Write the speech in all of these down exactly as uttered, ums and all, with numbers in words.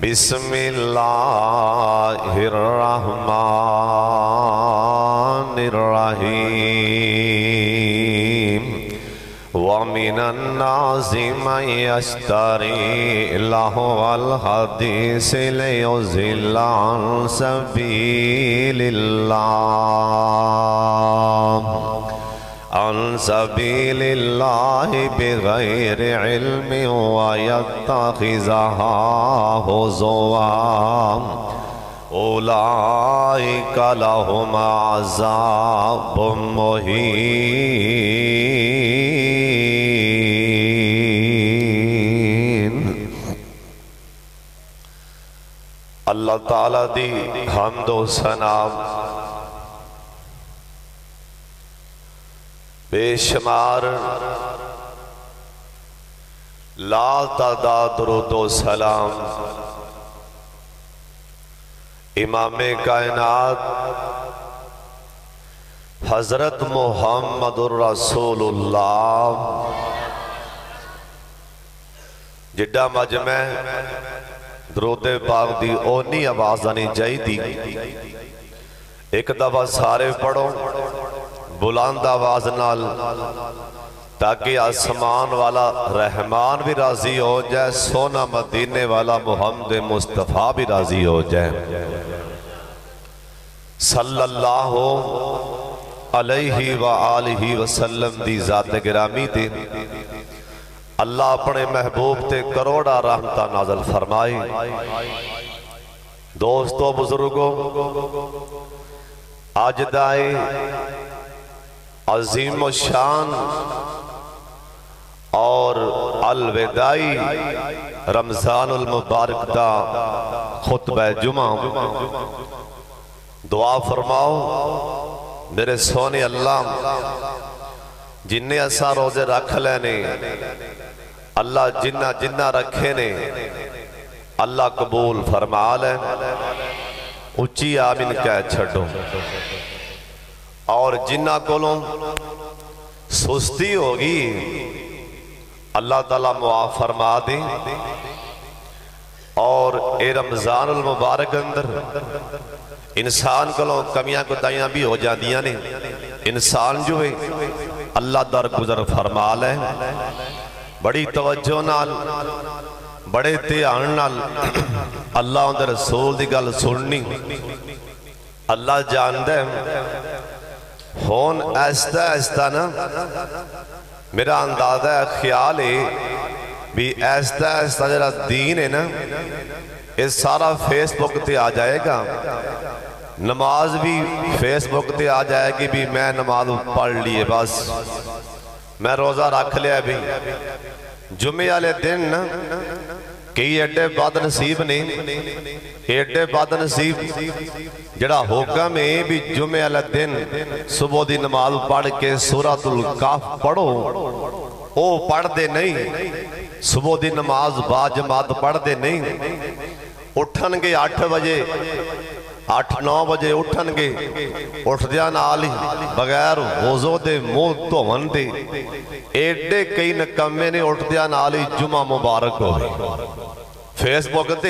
بسم اللہ الرحمن الرحیم وَمِنَ النَّاسِ مَن يَشْتَرِي لَهْوَ الْحَدِيثِ لِيُضِلَّ عَن سَبِيلِ اللَّهِ عن سبيل الله بغير علم ويتخذها هزوا أولئك لهم عذاب مهين۔ اللہ تعالیٰ دی حمد و ثنا بے شمار لا تعداد درود و سلام امام کائنات حضرت محمد الرسول اللہ جڈا مجمع درود پاک دی اونی آواز آنی چاہی دی ایک دفعہ سارے پڑھو بلند آواز نال تاکہ آسمان والا رحمان بھی راضی ہو جائے، سونا مدینے والا محمد مصطفیٰ بھی راضی ہو جائے۔ صلی اللہ علیہ وآلہ وسلم دی ذات گرامی تے اللہ اپنے محبوب تے کروڑا رحمتہ نازل فرمائے۔ دوستو بزرگوں، آج دائے عظیم و شان اور الوداعی رمضان المبارک دا خطبہ جمعہ دعا فرماؤ میرے سونے اللہ جنہیں ایسا روزے رکھ لینے اللہ جنہ جنہ رکھے نے اللہ قبول فرما لے، اچھی آمین کہہ چھڑو۔ اور جنہ کولوں سستی ہوگی اللہ تعالیٰ معاف فرما دیں، اور اے رمضان المبارک اندر انسان کولوں کمیاں کوتاہیاں بھی ہو جاندیاں نے، انسان جو ہے اللہ در گزر فرما لے، بڑی توجہ نال بڑے دھیان نال اللہ اندر رسول دی گل سننی۔ اللہ جاندہ ہے ہون ایستا ایستا نا میرا اندازہ ہے خیال ہے بھی ایستا ایستا جرا دین ہے نا اس سارا فیس بک تے آ جائے گا، نماز بھی فیس بک تے آ جائے گی بھی میں نماز پڑھ لیے بس میں روزہ رکھ لیا بھی۔ جمعہ والے دن نا کئی ایڈے بد نصیب نے ایڈے بد نصیب جڑا حکم ہے بھی جمعہ والے دن صبح دی نماز پڑھ کے سورۃ الکہف پڑھو، او پڑھ دے نہیں، صبح دی نماز با جماعت پڑھ دے نہیں، اٹھن گے آٹھ بجے آٹھ نو بجے اٹھن گے، اٹھ دیا نالی بغیر وضو دے منہ دھون دے، ایڈے کئی نکمے نے اٹھ دیا نالی جمعہ مبارک ہوئے۔ فیس بک دے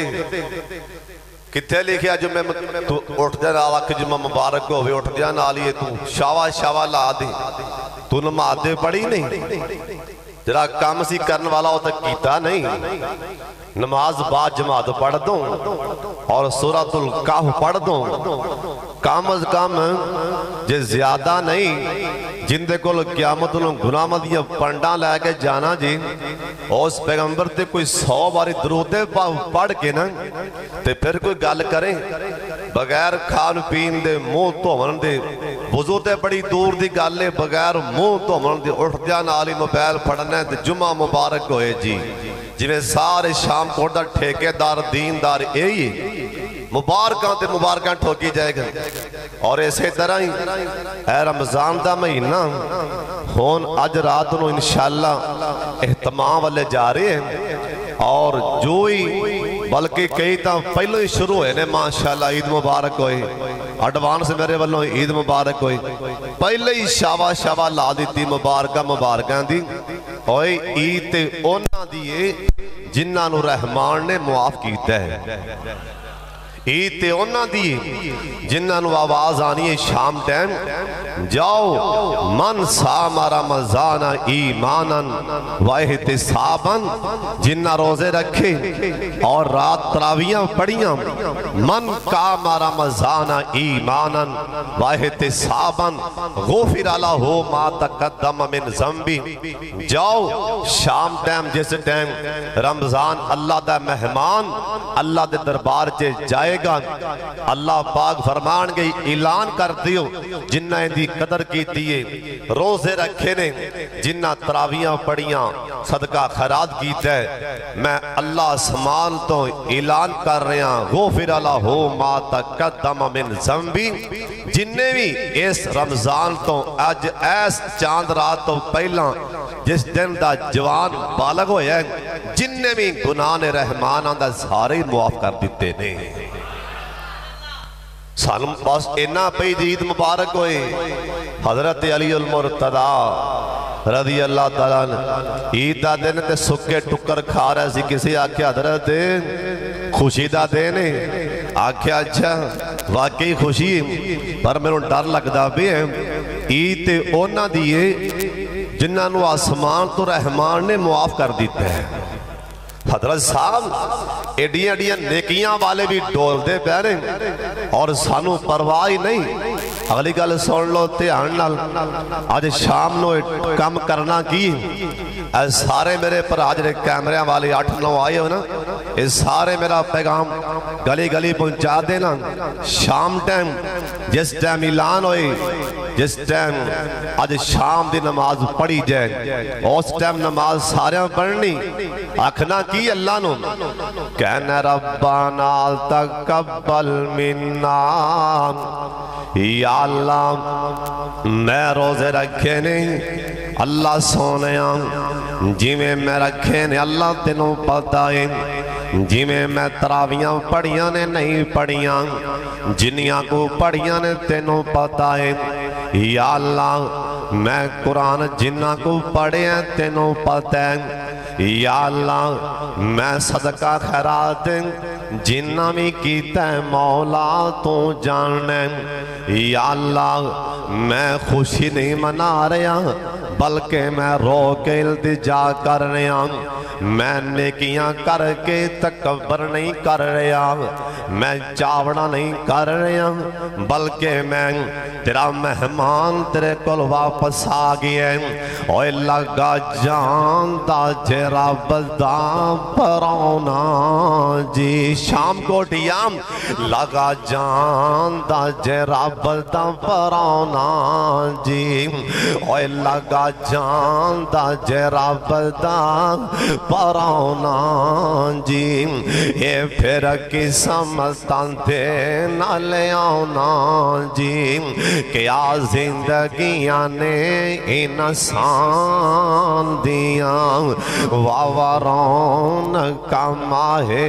کتھے لکھیا جمعہ تو اٹھ دیا نالی جمعہ مبارک ہوئے، اٹھ دیا نالی تو شاوہ شاوہ لا دے، تو نماز دے پڑھی نہیں، جرا کام سی کرن والا ہوتا کیتا نہیں، نماز با جماعت پڑھ دوں اور سورۃ الکہف پڑھ دوں، کام از کام جے زیادہ نہیں جن دے کول قیامت انہوں گناہ مدیاں پنڈاں لے کے جانا جی اور اس پیغمبر تے کوئی سو باری درود پڑھ کے نا تے پھر کوئی گل کریں بغیر کھان پین دے منہ دھون دے، وضو تے بڑی دور دی گالے بغیر منہ دھون دے اٹھ دیا نالی موبائل پڑھنے تے جمعہ مبارک ہوئے جی جنہیں سارے شام کوڑا ٹھیکے دار دین دار اے مبارکاں تے مبارکاں ٹھوکی جائے گا۔ اور ایسے طرح ہی اے رمضان دا مہینہ ہون آج رات نو انشاءاللہ اہتمام والے جا رہے ہیں، اور جو ہی بلکہ کئی تا پہلو ہی شروع ہے نے ماشاءاللہ عید مبارک ہوئے، اڈوانس میرے والوں عید مبارک ہوئے، پہلے ہی شاوہ شاوہ لا دیتی مبارکہ مبارکہ دی، ہوئے عید تے اونا دیئے जिन्हां नूं रहमान ने मुआफ कीता है। ईद ते उन्हां दी जिन्हां नूं आवाज आनी है शाम टाइम, जाओ मन सामा रमज़ान ईमानन व इहतिसाबन, जिन्हां रोजे रखे और रात तरावियां पढ़ियां, मन कामा रमज़ान ईमानन व इहतिसाबन गुफिर लहू मा तक़द्दम मिन ज़ंबी। जाओ शाम टाइम जिस टाइम रमज़ान अल्लाह दा मेहमान अल्लाह दे दरबार च जाए, अल्लाह पाक फरमान गई ऐलान कर दियो जिन्ना इहदी कदर कीती है, रोजे रखे ने, जिन्ना तरावियां पढ़ियां, सदका खैरात कीता है, मैं अल्लाह आसमान तो ऐलान कर रहा गुफिर लहू मा तक़द्दम मिन ज़ंबी। जिन्ने भी इस रमजान तो अज इस चांद रात तो पहला जिस दिन दा जवान बालग होया, जिन्ने भी गुनाह ने रहमान दा सारे मुआफ कर दिते ने। सानू बस इन्ना पई ईद मुबारक होए। हजरत अली उल मुर्तदा रज़ी अल्लाह तआला अन्हु ईद दा दिन ते सुक्के टुक्कर खा रहा सी। किसी आख्या हजरत खुशी दा दिन है, आख्या अच्छा वाकई खुशी, पर मैनू डर लगदा भी है ईद ते उन्हां दी है जिन्हां नूं आसमान तो रहमान ने मुआफ कर दिता है। हजरत साहब एडियां एडियां नेकियां वाले भी डोलते पै रहे और सानू परवाह ही नहीं। अगली गल सुन लो ध्यान नाल, अज शाम नूं कम करना की, सारे मेरे भरा जिहड़े कैमरे वाले अठ नौ आए हो ना, ये सारे मेरा पैगाम गली गली पहुंचा देना। शाम टाइम जिस टाइम ऐलान होए, जिस टाइम अज शाम की नमाज पढ़ी जाए, उस टाइम नमाज सारे पढ़नी, आखना की अल्लाह नू, कहना रब्बाना तकब्बल मिन्ना, या अल्लाह मैं रोजे रखे ने अल्लाह सोने जिमें मैं रखे ने अल्लाह तेनों पता है, जिमें मैं तरावियां पढ़ियां ने नहीं पढ़ियां, जिन्नियां को पढ़ियां ने तेनों पता है, या अल्लाह मैं कुरान जिन्ना को पढ़े तेनों पता है, या अल्लाह मैं सदका खैरात जिन्ना भी कीता मौला तो जानना, या अल्लाह मैं खुशी नहीं मना रहा बल्कि मैं रो के इल्तिजा कर रहा, मैं नेकियां करके तकबर नहीं कर रहा, मैं चावड़ा नहीं कर रहा, बल्कि मैं तेरा मेहमान तेरे को वापस आ गया। ओए लगा जानदा जेरा बदा पराना जी, शाम को टियाम लगा जानदा जेरा बदा पराना जी, ओए लगा जानदा जेरा बदा पराना जी, ये फिर की समझते न ले आना जी, क्या जिंदगियां ने इंसान दिया, वावा रौनक माहे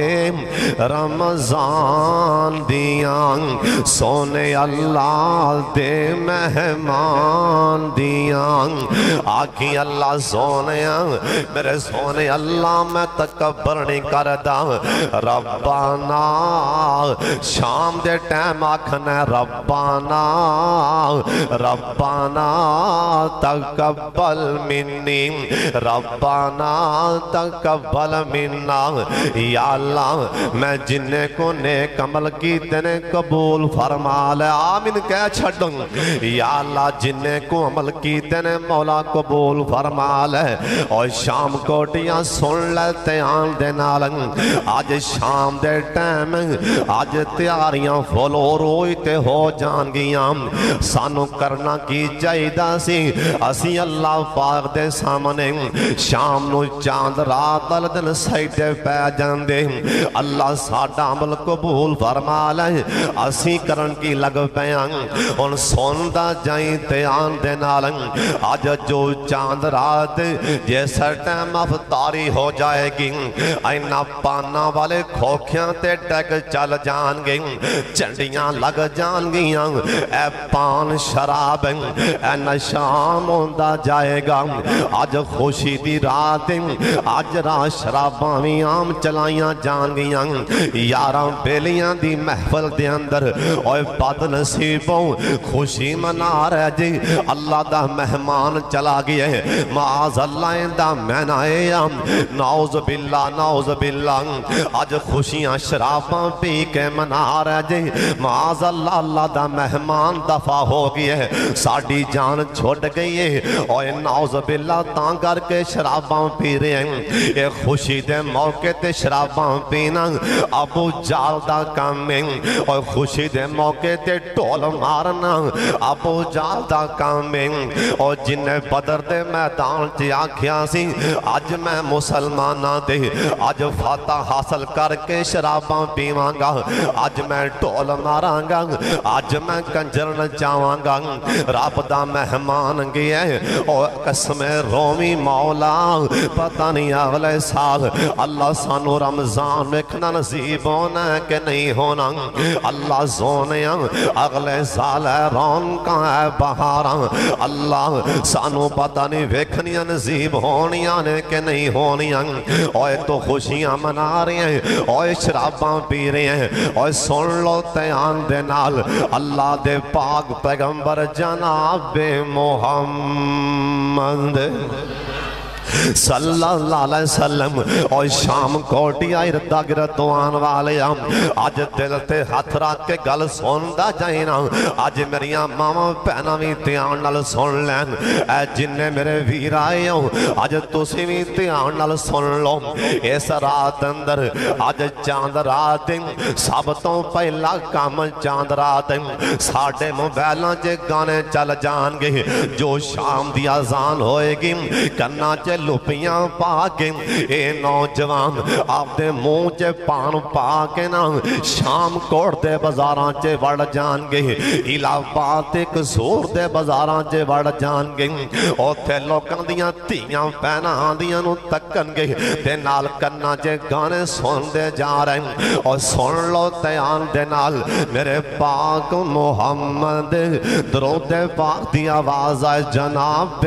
रमजान दिया, सोने अल्लाह दे मेहमान दिया, आखी अल्लाह सोने मेरे सोने अल्लाह मैं तकबर नहीं करदा, रब्बाना शाम दे टाइम आखना रब्बाना रब्बाना तकब्बल मिन्नी, रब्बाना तकब्बल मिन्ना, या अल्लाह मैं जिन्ने को नेक अमल कीते ने कबूल फरमा ले, आमीन कह छड्डो, या अल्लाह जिन्ने को अमल कीते ने मौला कबूल फरमा ले। और शाम कोटियां सुन ले ध्यान दे नाल, अज शाम दे टाइम अज तैयारियां फुल रोई ते हो जाणगियां, सानू करना की चाहिदा सी, असी अल्लाह पाक दे सामने शाम नू चांद रात वाले दिन साइडे पै जांदे, अल्लाह साडा अमल कबूल फरमा ले, असी करन की लग पिया। हुण सुनदा जाई ध्यान दे नाल, अज جو چاند رات جیسا ٹائم افطاری ہو جائے گی اینا پانا والے کھوکھیاں تے ڈگ چل جان گے چنڈیاں لگ جان گیاں اے پان شراب اے نشام ہوندہ جائے گا آج خوشی دی رات آج رات شراباں بھی عام چلائیاں جان گیاں یاراں بیلیاں دی محفل دے اندر اوے بد نصیبوں خوشی منا رہے جی اللہ دا مہمان چلا گیا ہے معاذ اللہ دا مینائے ام نعوذ باللہ نعوذ باللہ آج خوشیاں شراباں پی کے منا رہے جی معاذ اللہ اللہ دا مہمان دفع ہو گیا ہے ساڑی جان چھوٹ گئی ہے اوے نعوذ باللہ تاں کر کے شراباں پی رہے ہیں اے خوشی دے موقع تے شراباں پینا ابو جال دا کام ہے اور خوشی دے موقع تے ٹول مارنا ابو جال دا کام ہے اور جن بدر دے میدان چی آکھیاں سی آج میں مسلمانہ دے آج فاتح حاصل کر کے شراباں پیواں گا آج میں ٹول ماراں گا آج میں کنجر نچاواں گا رب دا مہمان گیا ہے اور قسم رومی مولا پتہ نہیں اگلے سال اللہ سانو رمضان ویکھنا نصیب ہونا ہے کہ نہیں ہونا اللہ زونیاں اگلے سال ہے رونقاں ہے بہاراں اللہ سانو پتہ نہیں ویکھنیاں نصیب ہونیاں نے کہ نہیں ہونیاں اوے تو خوشیاں منا رہے ہیں اوے شراباں پی رہے ہیں اوے سن لو تیان دے نال اللہ دے پاک پیغمبر جناب محمد صلی اللہ علیہ وسلم اور شام کوٹی آئی ردہ گردوان والے ہم آج دل تے ہاتھ رکھ کے گل سوندہ جائینا آج میریاں ماما پہناوی تیان نال سن لین اے جننے میرے ویر آئے ہوں آج تسی بھی تیان نال سن لو اس رات اندر آج چاند رات سب تو پہلا کام چاند رات ساڑھے موبیلاں چے گانے چل جان گے جو شام دی آزان ہوئے گی کرنا چے لپیاں پاکیں اے نوجوان آپ دے منہ چے پان پاکیں نا شام کوڑ دے بزاراں چے وڑ جان گے علاوات ایک زور دے بزاراں چے وڑ جان گے او تھے لوکاں دیاں تیاں پہنا دیاں نو تکن گے تے نال کرنا چے گانے سن دے جا رہے ہیں اور سن لو تیان دے نال میرے پاک محمد درود پاک دی آواز آئے جناب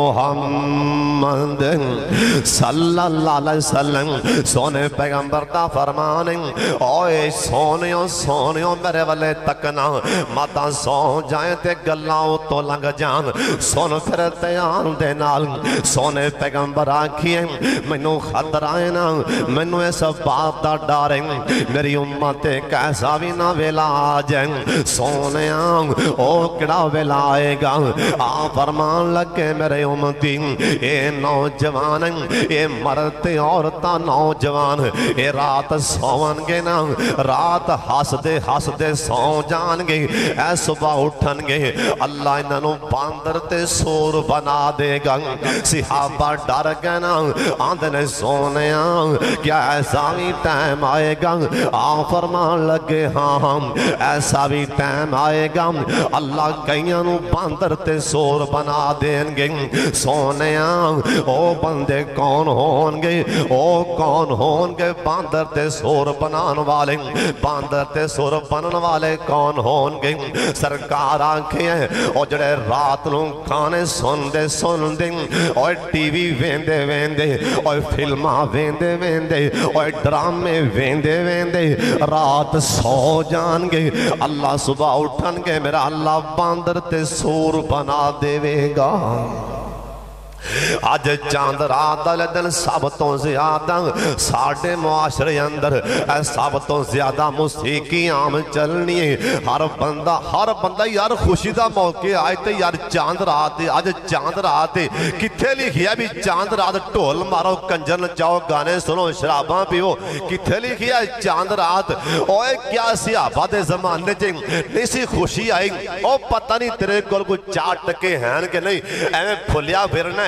محمد صلی اللہ علیہ وسلم سونے پیغمبر دا فرمانے اوے سونیوں سونیوں میرے والے تکنا ماتا سو جائیں تے گلاؤں تو لنگ جان سون پھر تیان دے نال سونے پیغمبر آکھیے منو خطر آئے نا منو ایسا بات دا ڈاریں میری امت کیسا بھی نہ ویلا آ جائیں سونے آن او کڑا ویلا آئے گا آ فرمان لگے میرے امتی اے نوجوان اے مرتے عورتاں نوجوان اے رات سوان گے نا رات ہس دے ہس دے سو جان گے اے صبح اٹھن گے اللہ انہوں باندر تے سور بنا دے گا صحابہ ڈر گئے نا آندھنے سونے آن کیا ایسا بھی ٹائم آئے گا آن فرمان لگے ہاں ہم ایسا بھی ٹائم آئے گا اللہ کئیانوں باندر تے سور بنا دیں گے سونے آن او بندے کون ہون گے او کون ہون گے باندر تے سور بنان والے باندر تے سور بنان والے کون ہون گے سرکار آنکھیں ہیں او جڑے رات لوں کھانے سن دے سن دے اور ٹی وی ویندے ویندے اور فلمہ ویندے ویندے اور ڈرامے ویندے ویندے رات سو جان گے اللہ صبح اٹھن گے میرا اللہ باندر تے سور بنا دے وے گا آج چاند رات والے دن سب تو زیادہ ساڑھے معاشرے اندر اے سب تو زیادہ موسیقی عام چلنی ہے ہر بندہ ہر بندہ یار خوشی دا موقع آئے تے یار چاند رات ہے آج چاند رات ہے کتھے لکھیا بھی چاند رات ٹول مارو کنجر نچاؤ گانے سنو شراباں پیو کتھے لکھیا چاند رات اوے کیا صحابہ دے زمانے چے نہیں سی خوشی آئی او پتہ نہیں تیرے کول کوئی چار ٹکے ہیں کہ نہیں ایویں پھلیا پھرنا ہے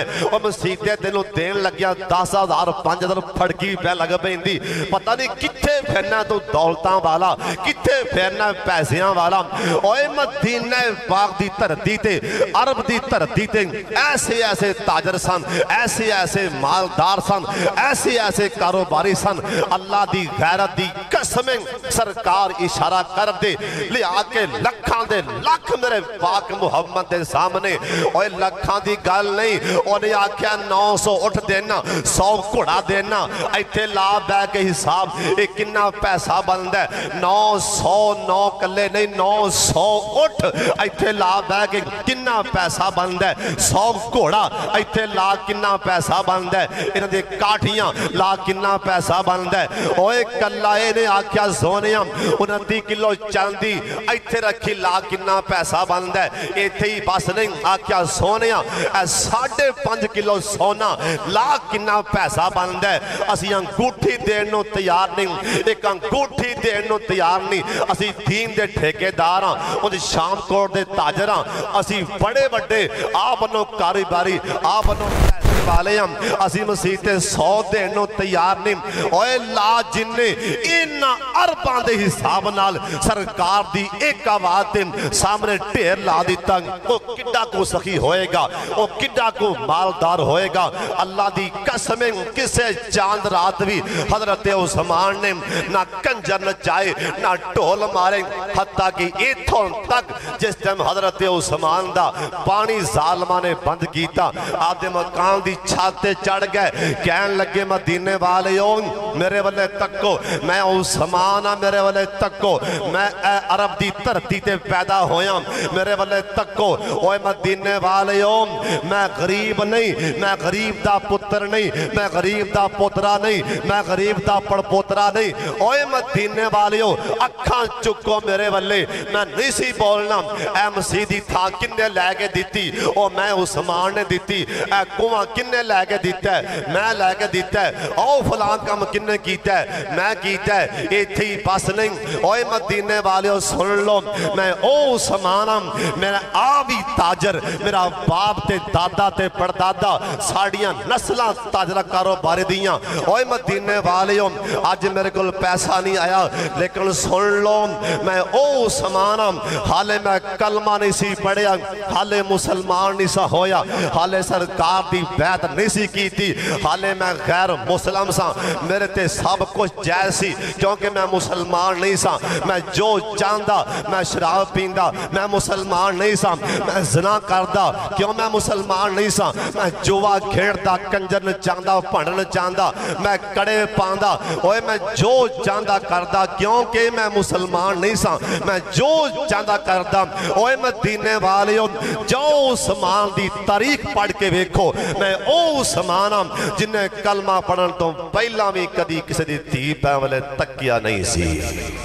اور مسیتے تینوں دین لگیا دس ہزار پانچ ہزار پھڑکی پہ لگ پیندی پتہ نہیں کتھے پھرنا تو دولتاں والا کتھے پھرنا پیسیاں والا اوے مدینہ پاک دی دھرتی تے عرب دی دھرتی تے ایسے ایسے تاجر سن ایسے ایسے مالدار سن ایسے ایسے کاروباری سن اللہ دی غیرت دی قسمیں سرکار اشارہ کر دے لیا کے لکھاں دے لکھ میرے پاک محمد دے سامنے اوے لکھاں دی گل نہیں انہیں آکھیا نو سو اٹھ دینا سو کھڑا دینا ایتھے لا بے کے حساب ایک کنہ پیسہ بند ہے نو سو نو کلے نہیں نو سو اٹھ ایتھے لا بے کے کنہ پیسہ بند ہے سو کھڑا ایتھے لا کنہ پیسہ بند ہے انہاں دے کاٹھیاں لا کنہ پیسہ بند ہے اوے کلائے نے آکھیا زونیاں انتی کلو چاندی ایتھے رکھی لا کنہ پیسہ بند ہے ایتھے ہی بس نہیں آکھیا سونیاں اے ساڑھے پانچ کلو سونا لا کنہ پیسہ بند ہے اسی انگوٹھی دیرنو تیار نہیں ایک انگوٹھی دیرنو تیار نہیں اسی دین دے ٹھیکے داراں ان شام کوڑ دے تاجراں اسی بڑے بڑے آبنو کاروباری آبنو پیسے والے ہم اسی مسیح تے سو دینو تیار نہیں اوے لا جننے اینا ارباں دے حساب نال سرکار دی ایک آواز دے سامنے ٹھیر لا دیتا وہ کڈا کو سخی ہوئے گا وہ کڈا کو مالدار ہوئے گا اللہ دی قسمیں کسے چاند رات بھی حضرت عثمان نے نہ کنجر نچائے نہ ٹول مارے حتیٰ کہ ایتھوں تک جس ٹائم حضرت عثمان دا پانی ظالمہ نے بند کیتا آدھے مکان دی چھاتے چڑھ گئے کہن لگے مدینے والے ہوں میرے والے تکو میں عثمانہ میرے والے تکو میں اے عرب دی دھرتی تے پیدا ہویا میرے والے تکو اوے مدینے والے ہوں میں غریب نہیں میں غریب دا پتر نہیں میں غریب دا پترہ نہیں میں غریب دا پڑ پترہ نہیں اوے مدینے والے ہوں اکھاں چکو میرے والے میں نہیں سی بولنا اے مسیدی تھا کنے لے کے دیتی او میں عثمان نے دیتی اے کنواں کنے لے کے دیتا ہے میں لے کے دیتا ہے او فلان کام کنے کیتا ہے میں کیتا ہے یہ تھی بس نہیں اوے مدینے والے ہو سن لو میں او سمانم میرا آبی تاجر میرا باپ تے دادا تے پردادا ساڑیاں نسلہ تاجرہ کارو بارے دیاں اوے مدینے والے ہو آج میرے کل پیسہ نہیں آیا لیکن سن لو میں او سمانم حالے میں کلمہ نہیں سی پڑھیا حالے مسلمان نہیں سا ہویا حالے سرکار دی بیعت نہیں سی کی تھی حالے میں غیر مسلم سا میرے تے سب کچھ جیسی کیونکہ میں مسلمان نہیں سا میں جو چاندہ میں شراب پیندہ میں مسلمان نہیں سا میں زنا کردہ کیوں میں مسلمان نہیں سا میں جوا کھیڑتا کنجر چاندہ پڑھن چاندہ میں کڑے پاندہ اوے میں جو چاندہ کردہ کیونکہ میں مسلمان نہیں سا میں جو چاندہ کردہ اوے مدینے والے جو عثمان دی تاریخ پڑھ کے ویکھو میں او عثمانہ جنہیں کلمہ پڑھن تو پہلا بھی کدی کسی دی تھی پہ والے تکیا نہیں سی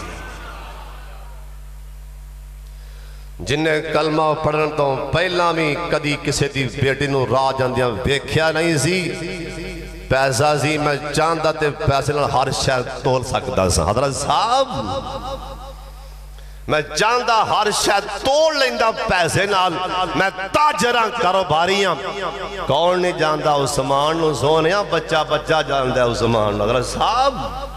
جنہیں کلمہ پڑھن تو پہلا بھی کدی کسی دی بیٹی نو راہ جاندیاں ویکھیا نہیں سی پیسہ سی میں چاندہ تے پیسے نال ہر شاید تول سکتا سا حضرت صاحب میں چاندہ ہر شاید توڑ لیندہ پیسے نال میں تاجران کاروباریاں کون نہیں جاندہ عثمان نو سونیاں بچہ بچہ جاندہ عثمان نو حضرت صاحب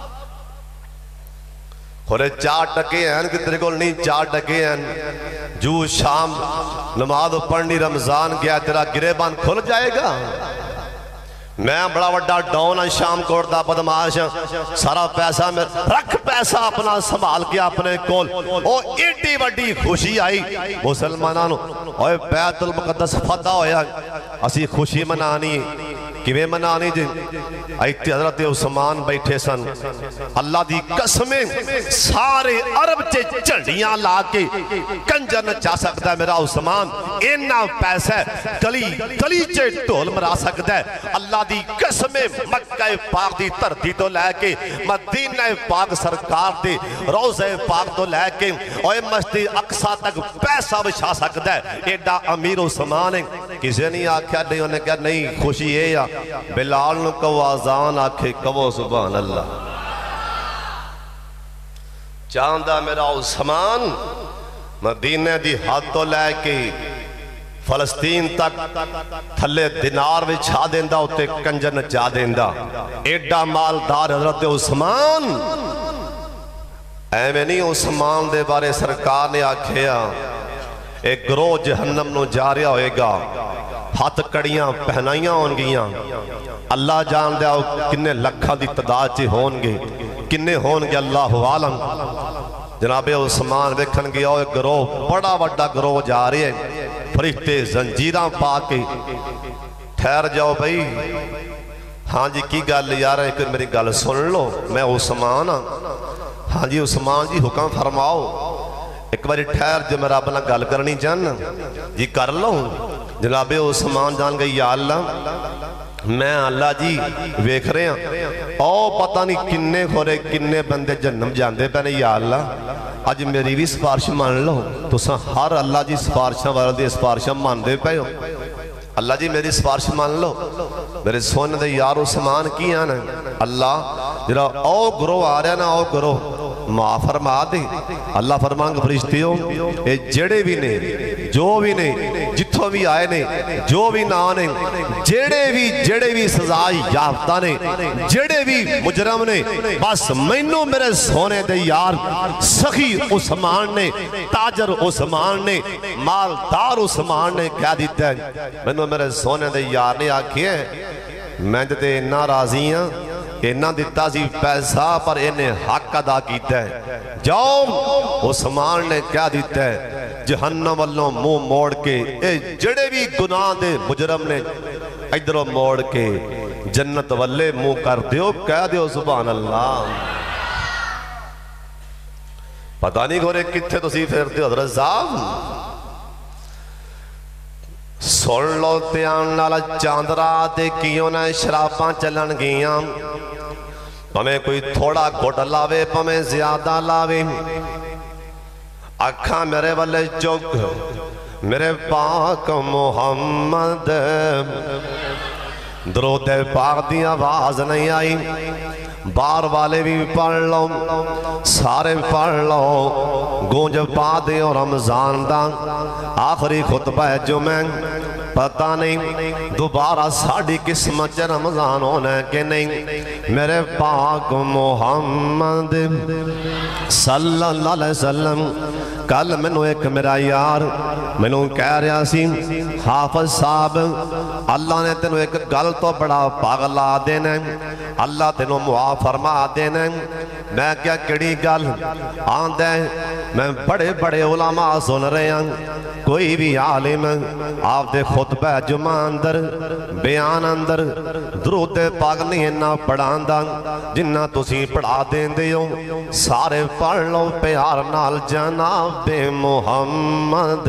خورے چار ٹکے ہیں کہ تیرے کو نہیں چار ٹکے ہیں جو شام نماز پڑھنی رمضان گیا تیرا گریبان کھل جائے گا میں بڑا وڈا ڈاؤن شام کوڑتا بدماش سارا پیسہ میں رکھ پیسہ اپنا سنبھال کیا اپنے کول او ایڈی وڈی خوشی آئی مسلمانانو اوے بیت المقدس فتح ہویا اسی خوشی منانی کیویں منانی جی ایتی حضرت عثمان بیٹھے سن اللہ دی قسمیں سارے عرب چے چڑیاں لا کے کنجر نچا سکتا ہے میرا عثمان اینا پیسہ کلی کلی چے ٹول مرا سکتا ہے اللہ دی قسمیں مکہ پاک دی دھرتی تو لے کے مدینہ پاک سرکار دی روضہ پاک تو لے کے اوے مسجد اقصی تک پیسہ بچھا سکتا ہے ایڈا امیر عثمان ہے کسی نہیں آکھیا نہیں انہیں کہا نہیں خوشی ہے یا بلال نو کو آزان آکھے کبو سبحان اللہ چاندہ میرا عثمان مدینہ دی حد تو لے کے فلسطین تک تھلے دینار وچھا دیندا اتے کنجر نچا دیندا ایڈا مالدار حضرت عثمان ایویں نہیں عثمان دے بارے سرکار نے آکھیا ایک گروہ جہنم نو جا رہا ہوئے گا ہاتھ کڑیاں پہنائیاں ہون گیاں اللہ جان دیا کنے لکھا دی تعداد چے ہون گے کنے ہون گے اللہ عالم جناب عثمان ویکھن گیا ایک گروہ بڑا بڑا گروہ جا رہے ہیں فرشتے زنجیراں پا کے ٹھہر جاؤ بھئی ہاں جی کی گل یار ایک میری گل سن لو میں عثمان ہاں ہاں جی عثمان جی حکم فرماؤ ایک باری ٹھہر جو میرا اپنا گل کرنی چاہنا جی کر لو جناب عثمان جان گئی یا اللہ میں اللہ جی ویکھ رہے ہیں او پتہ نہیں کنے کھورے کنے بندے جنم جاندے پہنے یا اللہ آج میری بھی سفارش مان لو تو ساں ہر اللہ جی سفارشاں واردی سفارشاں مان دے پہ ہو اللہ جی میری سفارش مان لو میرے سونے دے یار عثمان کی آنا اللہ جرا او گروہ آ رہا نا او گروہ معاف فرما دے اللہ فرمانگ فرشتے ہو اے جڑے بھی نے جو بھی نے جتھوں بھی آئے نے جو بھی نہ آنے جڑے بھی جڑے بھی سزائی یافتہ نے جڑے بھی مجرم نے بس مینوں میرے سونے دے یار سخی عثمان نے تاجر عثمان نے مالدار عثمان نے کہہ دیتا ہے مینوں میرے سونے دے یار نے آکھے میں تے اتنا راضی ہاں اینا دیتا سی پیسہ پر انہیں حق ادا کیتا ہے جاؤ عثمان نے کیا دیتا ہے جہنم والوں منہ موڑ کے اے جڑے بھی گناہ دے مجرم نے ادھروں موڑ کے جنت والے منہ کر دیو کہہ دیو سبحان اللہ پتہ نہیں گھورے کتھے تو سی پھرتے ہو حضرت صاحب سن لو تیان نالا چاندرہ تے کیوں نہ شراباں چلن گیاں پمیں کوئی تھوڑا گھٹ لاوے پمیں زیادہ لاوے اکھاں میرے والے چک میرے پاک محمد درود پاک دی آواز نہیں آئی بار والے بھی پڑھ لو سارے پڑھ لو گونج پا دے اور رمضان دا آخری خطبہ جمعہ پتہ نہیں دوبارہ ساڑھی قسمت رمضان ہونا ہے کہ نہیں میرے پاک محمد صلی اللہ علیہ وسلم کل میں نے ایک میرا یار میں نے کہہ رہا سی حافظ صاحب اللہ نے تینوں ایک گل تو بڑا پاگلا دینا اللہ تینوں معاف فرما دینا میں کیا کڑی گل آندے میں بڑے بڑے علماء سن رہے ہیں کوئی بھی عالم آپ دے خطبہ جمعہ اندر بیان اندر درود پاک نہیں نہ پڑھاندہ جنہ تسی پڑھا دیں دے ہو سارے پڑھ لو پیار نال جناب محمد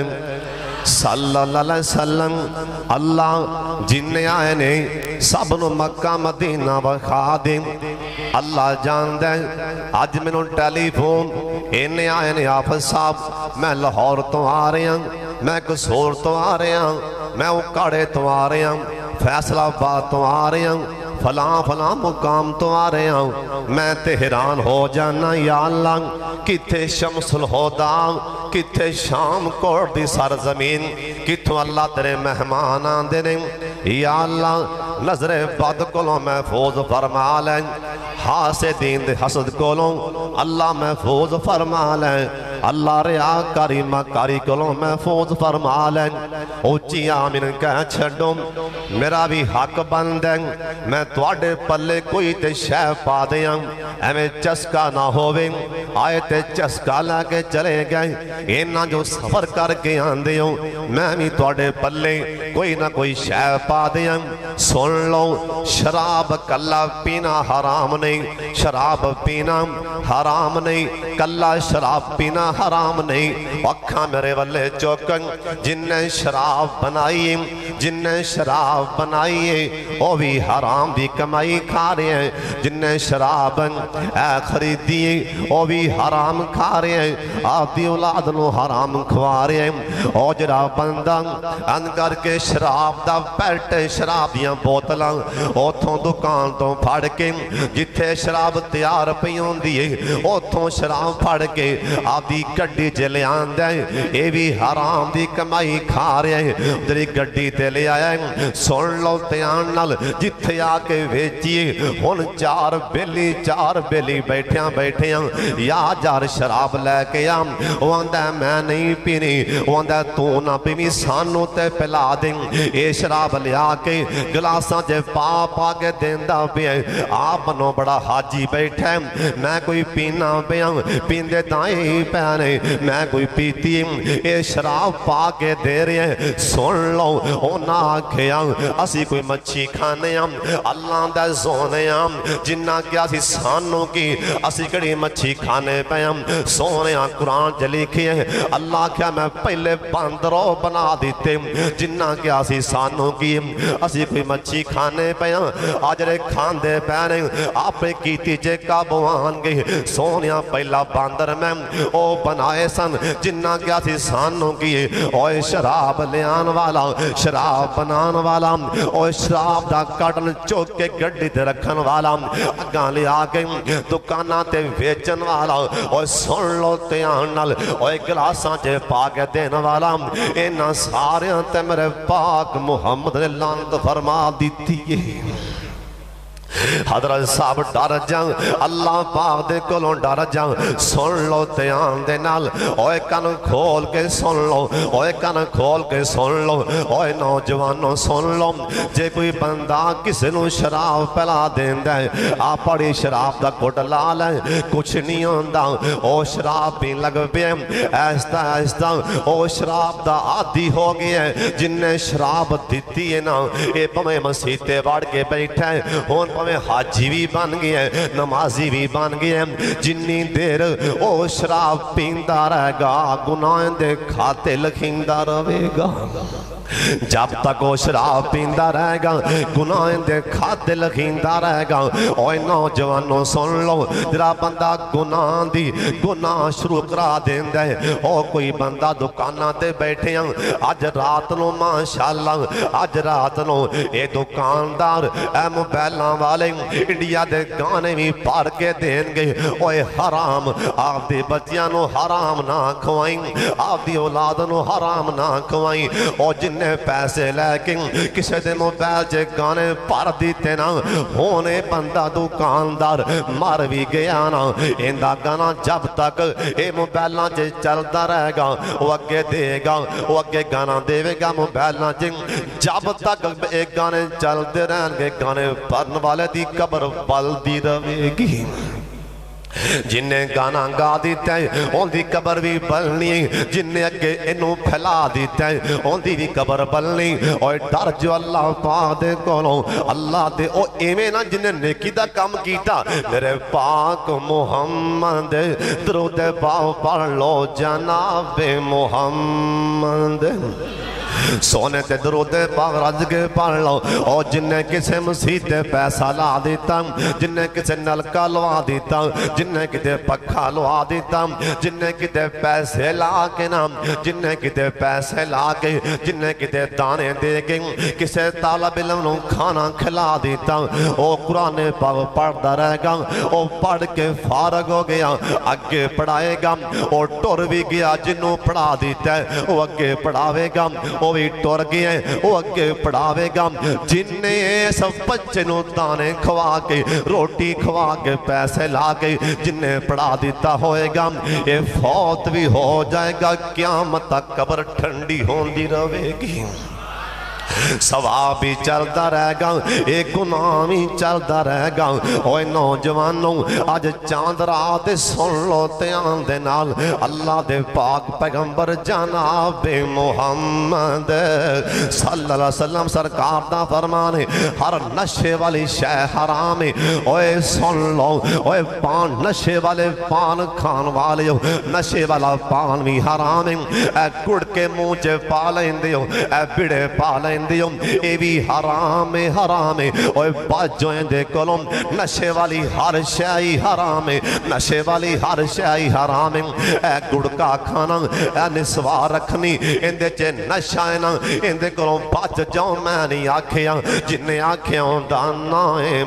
صلی اللہ علیہ وسلم اللہ جن آئے نے سب نو مکہ مدینہ بخا دیں اللہ جان دے آج میں نے ٹیلی فون انہیں آئے نے حافظ صاحب میں لاہور تو آ رہے ہیں میں قصور تو آ رہے ہیں میں اکاڑے تو آ رہے ہیں فیصلہ آباد تو آ رہے ہیں فلاں فلاں مقام تو آ رہے ہیں میں تہران ہو جانا یا اللہ کتھے شمس الہدا کتھے شام کوٹ دی سرزمین کتھوں اللہ تیرے مہمان آندے نے یا اللہ نظر بد کولوں محفوظ فرما لیں حاسدین دے حسد کولوں اللہ محفوظ فرما لیں اللہ ریاکاری مکاری کولوں محفوظ فرما لیں اوچی آمین کہہ چھڑوں میرا بھی حق بندیں میں تواڈے پلے کوئی تے شہ پا دیاں ایمیں چسکا نہ ہوویں آئے تے چسکا لگے چلے گئے اینا جو سفر کر کے آندے ہوں میں بھی تواڈے پلے کوئی نہ کوئی شہ پا دیاں سن لو شراب کلا پینا حرام نہیں شراب پینا حرام نہیں کلا شراب پینا حرام نہیں اکھاں میرے والے چوکن جن نے شراب بنائی جن نے شراب بنائی وہ بھی حرام بھی کمائی کھا رہے ہیں جن نے شراب اے خریدی وہ بھی حرام کھا رہے ہیں آپ دی اولاد نو حرام کھوا رہے ہیں او جرا بندہ ان کر کے شراب دا پیٹ شراب دیاں بوتلاں اوتھوں دکان تو پھڑ کے جتھے شراب تیار پئی ہوندی ہے اوتھوں شراب پھڑ کے آدھی گڈی چ لے آندا ہے اے بھی حرام دی کمائی کھا رہا ہے جڑی گڈی تے لے آیا ہے سن لو دھیان نال جتھے آ کے ویچیے ہن چار بیلی چار بیلی بیٹھیاں بیٹھیاں یا جار شراب لے کے آ وہ آندا میں نہیں پینی وہ آندا تو نہ پیویں سانو تے پلا دیں اے شراب لیا کے گلاساں جے پا پا کے دیندا پیا آپ منو بڑا حاجی بیٹھا ہے میں کوئی پینا پیا پیندے تائیں پیانے میں کوئی پیتی اے شراب پا کے دے رہے ہیں سن لو او نہ آکھیا اسی کوئی مچھی کھانے ہم اللہ دے سونے ہم جنہ کیا سی سانوں کی اسی کڑی مچھی کھانے پہ ہم سونے ہاں قرآن جلی کھئے اللہ کیا میں پہلے باندروں بنا دیتے جنہ کیا سی سانوں کی اسی کوئی مچھی کھانے پہ ہم آج رے کھان دے پہنے آپ کیتی جے کابوان گئی سونے ہاں پہلا باندر میں او بنائے سن جنہ کیا سی سانوں کی اوہ شراب لیان والا شراب بنان والا اوہ شراب دا کٹن چوک کے گڑی تے رکھن والا اگاں لے آگے دکانہ تے ویچن والا اوہ سن لو تیان نال اوہ گلاساں جے پاک دین والا اینا سارے تے میرے پاک محمد نے لاند فرما دیتی ہے حضرت صاحب ڈر جاؤں اللہ پاک دے کولوں ڈر جاؤں سن لو تیان دے نال اوے کن کھول کے سن لو اوے کن کھول کے سن لو اوے نوجوانوں سن لو جے کوئی بندہ کسی نو شراب پلا دیندہ ہے آپ پڑی شراب دا گھٹ لال ہے کچھ نہیں ہوندہ او شراب بھی لگ پہ ایستا ایستا او شراب دا عادی ہو گیا ہے جن نے شراب دیتی ہے نا اے پمیں مسیحتے بڑھ کے بیٹھا ہے ہون پمیں حاجی بھی بن گیا ہے نمازی بھی بن گیا ہے جنی دیر او شراب پیندہ رہ گا گناہ دے کھاتے لکھیندہ روے گا جب تک وہ شراب پیندہ رہے گا گناہ دے کھاتے لکھیندہ رہے گا اوہ نوجوانوں سن لو جرا بندہ گناہ دی گناہ شروع کرا دیندہ ہے او کوئی بندہ دکانہ تے بیٹھے ہیں آج رات نو ماشاءاللہ آج رات نو اے دکاندار اے موبائلاں والے انڈیا دے گانے بھی پار کے دین گے اوہ حرام آپ دی بچیاں نو حرام نہ کھوائیں آپ دی اولاد نو حرام نہ کھوائیں او جن نے پیسے لیکن کسے دے موبائل جے گانے پار دیتے نا ہونے بندہ دکاندار مار بھی گیا نا اندہ گانا جب تک اے موبائلہ جے چلتا رہے گا وہ اگے دے گا وہ اگے گانا دے گا موبائلہ جے جب تک ایک گانے چلتے رہن گے گانے پرن والے دی قبر بل دی روے گی جن نے گانا گا دیتا ہے ان دی قبر بھی بلنی جن نے اگے انہوں پھیلا دیتا ہے ان دی بھی قبر بلنی اور ڈر جو اللہ پاک دے کولوں اللہ دے او ایمیں نا جن نے نیکی دا کام کیتا میرے پاک محمد درود پاؤ پڑھ لو جناب محمد سونے تے درود پاک رج کے پڑھ لو اور جن نے کسے مسیح تے پیسہ لا دیتا جن نے کسے نلکا لوا دیتا جن نے کتے پکھا لوا دیتا جن نے کتے پیسے لا کے نام جن نے کتے پیسے لا کے جن نے کتے دانے دے کے کسے طالب علم نو کھانا کھلا دیتا او قرآن پاک پڑھتا رہے گا او پڑھ کے فارغ ہو گیا اگے پڑھائے گا او ٹور بھی گیا جنوں پڑھا دیتا ہے او اگے پڑھاوے گا وہ بھی ٹور گئے وہ اگے پڑھاوے گا جن نے سب بچے نو دانے کھوا کے روٹی کھوا کے پیسے لا کے جن نے پڑھا دیتا ہوئے گا یہ فوت بھی ہو جائے گا قیامت تک قبر ٹھنڈی ہوندی روے گی ثواب بھی چلتا رہے گا ایک گناہ بھی چلتا رہے گا اوہ نوجوانوں آج چاند رات سن لو تیان دے نال اللہ دے پاک پیغمبر جناب محمد صلی اللہ علیہ وسلم سرکار دا فرمانے ہر نشے والی شے حرام ہے اوہ سن لو اوہ پان نشے والے پان کھان والے نشے والا پان بھی حرام ہے اے گڑ کے مونچے پالیں دیو اے بڑے پالیں اندیوں اے بھی حرام حرام اوے باجو اندے کولوں نشے والی ہر شائی حرام نشے والی ہر شائی حرام اے گڑکا کھانا اے نسوا رکھنی اندے چے نشائنا اندے کولوں باج جاؤں میں نہیں آکھیاں جنہیں آکھیاں دانا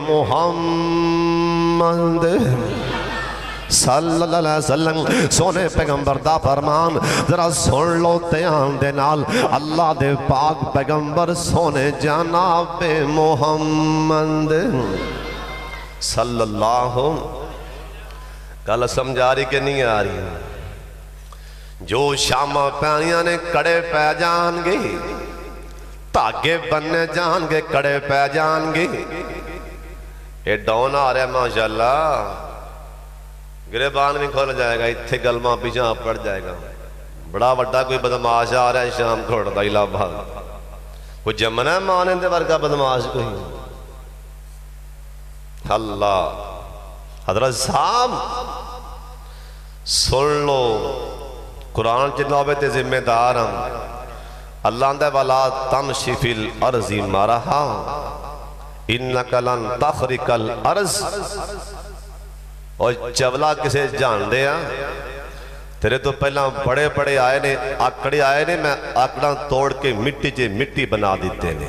محمد صلی اللہ علیہ وسلم سونے پیغمبر دا فرمان ذرا سن لو تیان دے نال اللہ دے پاک پیغمبر سونے جناب محمد صلی اللہ کل سمجھا رہی کہ نہیں آ رہی جو شامہ پینیاں نے کڑے پہ جان گے تاگے بننے جان گے کڑے پہ جان گے یہ ڈون آ رہا ہے ماشاءاللہ گریبان بھی کھول جائے گا اتھے گلمہ پیچھا پڑ جائے گا بڑا وڈا کوئی بدماش آ رہا ہے شام کھوڑ دا الہ کوئی جمنہ ہے مانے دے ورگا بدماش کوئی اللہ حضرت صاحب سن لو قرآن جنابے تے ذمہ دار ہم اللہ اندھے والا تمشی فی الارضی مرحا انکا لن تخرق الارض اور چولا کسے جان دیا تیرے تو پہلا بڑے بڑے آئے نے آکڑے آئے نے میں آکڑا توڑ کے مٹی جے مٹی بنا دیتے نے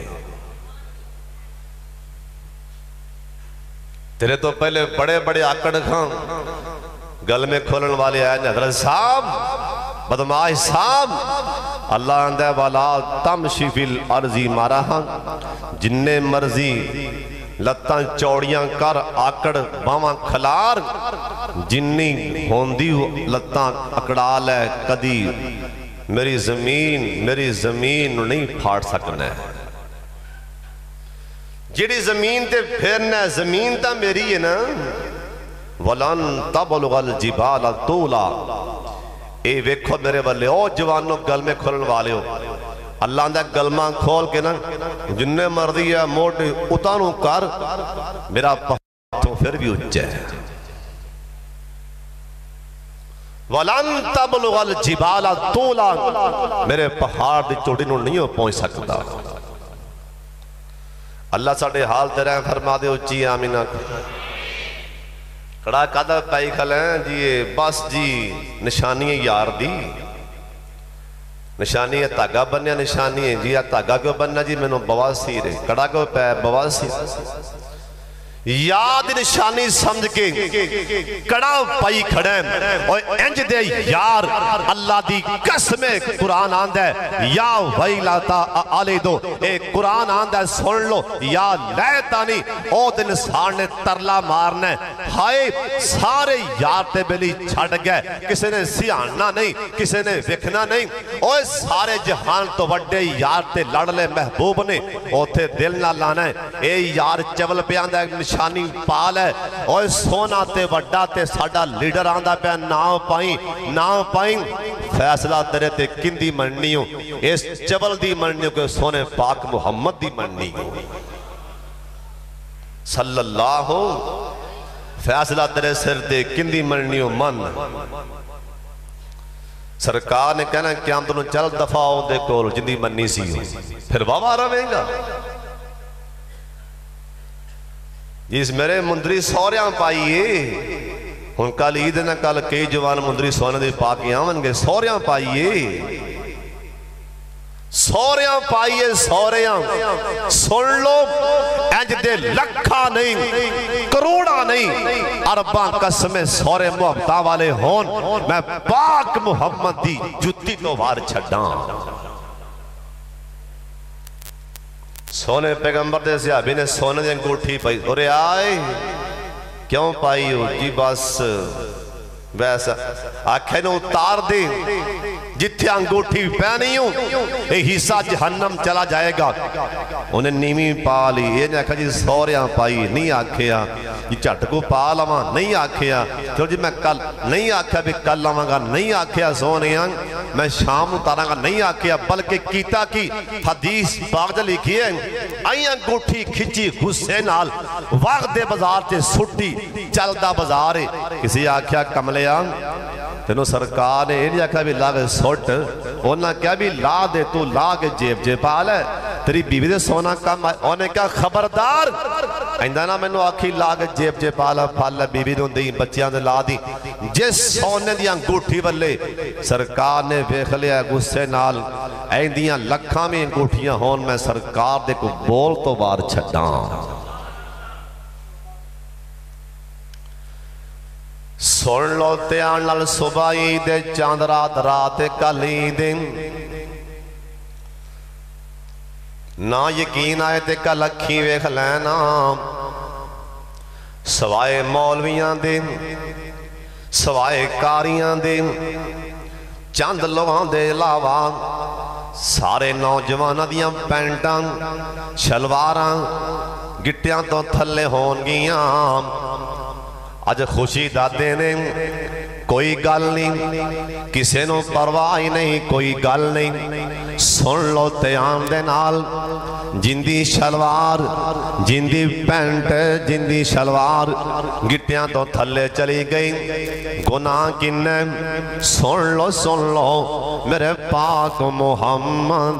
تیرے تو پہلے بڑے بڑے آکڑ کھان گل میں کھولن والے آئے نے حضرت صاحب بدماش صاحب اللہ اندھے والا تمشی فی الارضی مرحا جننے مرضی لتاں چوڑیاں کر آکڑ باواں کھلار جنی ہوندی لتاں اکڑال ہے کدی میری زمین میری زمین نہیں پھاڑ سکنا ہے جیڑی زمین تے پھرنا ہے زمین تا میری ہے نا وَلَن تَبْلُغَ الْجِبَالَ طُولًا اے ویکھو میرے والے او جوانوں گل میں کھولن والے ہو اللہ اندھا گلمہ کھول کے نا جننے مردی ہے موٹے اتانوں کر میرا پہتوں پھر بھی اچھے ہے وَلَن تَبْلُغَ الْجِبَالَ طُولًا میرے پہاڑ دی چوڑینوں نہیں ہو پہنچ سکتا اللہ ساڑھے حال تیرے فرما دے اچھی آمینہ کڑا قدر پائی کھلیں جی بس جی نشانی یار دی نشانی ہے تاگا بنیا نشانی ہے جی یا تاگا کیوں بننا جی میں نو بواسیر ہے کڑا کیوں پہ بواسیر یاد نشانی سمجھ کے کڑا پائی کھڑیں اور انج دے یار اللہ دی قسم قرآن آندہ ہے یا ویلاتا آلے دو اے قرآن آندہ ہے سن لو یا لیتانی او دن سارنے ترلا مارنے ہائے سارے یار تے بلی چھڑ گئے کسی نے سیاننا نہیں کسی نے وکھنا نہیں اوہ سارے جہان تو وڈے یار تے لڑ لے محبوب نے او تھے دل نہ لانا ہے اے یار چول پہ آندہ ہے نشانی پال ہے اور سونا تے وڈا تے ساڑا لیڈر آندہ پہ ناؤ پائیں ناؤ پائیں فیصلہ تیرے تے کندی مننی ہوں اس چبل دی مننی ہوں کہ سونے پاک محمد دی مننی ہوں صلی اللہ فیصلہ تیرے سر تے کندی مننی ہوں من سرکار نے کہنا کہ ہم تنہوں چل دفعہ ہوں دے کول جندی مننی سی ہوں پھر واہ رویں گا جس میرے مندری سوریاں پائیے ان کل عید نہ کل کئی جوان مندری سونے دے پاکی آمن گے سوریاں پائیے سوریاں پائیے سوریاں سن لو انج دے لکھا نہیں کروڑا نہیں ارباں قسمیں سورے محبتہ والے ہون میں پاک محمد دی جتی تو وار چھڑاں سونے پیغمبر دے صحابی نے سونے دے انگوٹھی پائی اور آئے کیوں پائی ہو جی بس ویسا آنکھیں نے اتار دے جتھے انگوٹھی پہنی ہوں اے حصہ جہنم چلا جائے گا انہیں نیمی پالی یہ نہیں آکھا جی سوریاں پائی نہیں آکھیا جی چٹ کو پال آواں نہیں آکھیا تو جی میں کل نہیں آکھیا بھی کل آواں گا نہیں آکھیا سونیاں میں شام اتاراں گا نہیں آکھیا بلکہ کیتا کی حدیث باغ لکھی ہے آئی انگوٹھی کھچی غصے نال وقت دے بازار تے سٹی چلدا بازارے کسی آکھیا کملیاں تینوں سرکار نے یہ نہیں آکھا بھی لا کے سوٹ انہاں کیا بھی لا دے تو لا کے جیب جے پال ہے تیری بیوی دے سونا کم آئے انہیں کہا خبردار ایندہ نا میں نے آکھی لاغ جیب جے پالا پالا بیوی دوں دی بچیاں دے لا دی جس سونے دی انگوٹھی والے سرکار نے ویکھ لیا غصے نال ایندیاں لکھاں میں انگوٹھیاں ہون میں سرکار دے کو بول تو بار چھڑاں سن لو تیان لال صبح عید چاند رات رات کل عید نا یقین آئے تے کل اکھی ویکھ لینا سوائے مولویاں دے سوائے کاریاں دے چند لوگاں دے علاوہ سارے نوجوانہ دیاں پینٹاں شلواراں گٹیاں تو تھلے ہون گیاں آج خوشی دادے نے کوئی گل نہیں کسے نو پرواہ نہیں کوئی گل نہیں سن لو تیان دے نال جندی شلوار جندی پینٹ جندی شلوار گٹیاں تو تھلے چلی گئی گناہ کنے سن لو سن لو میرے پاک محمد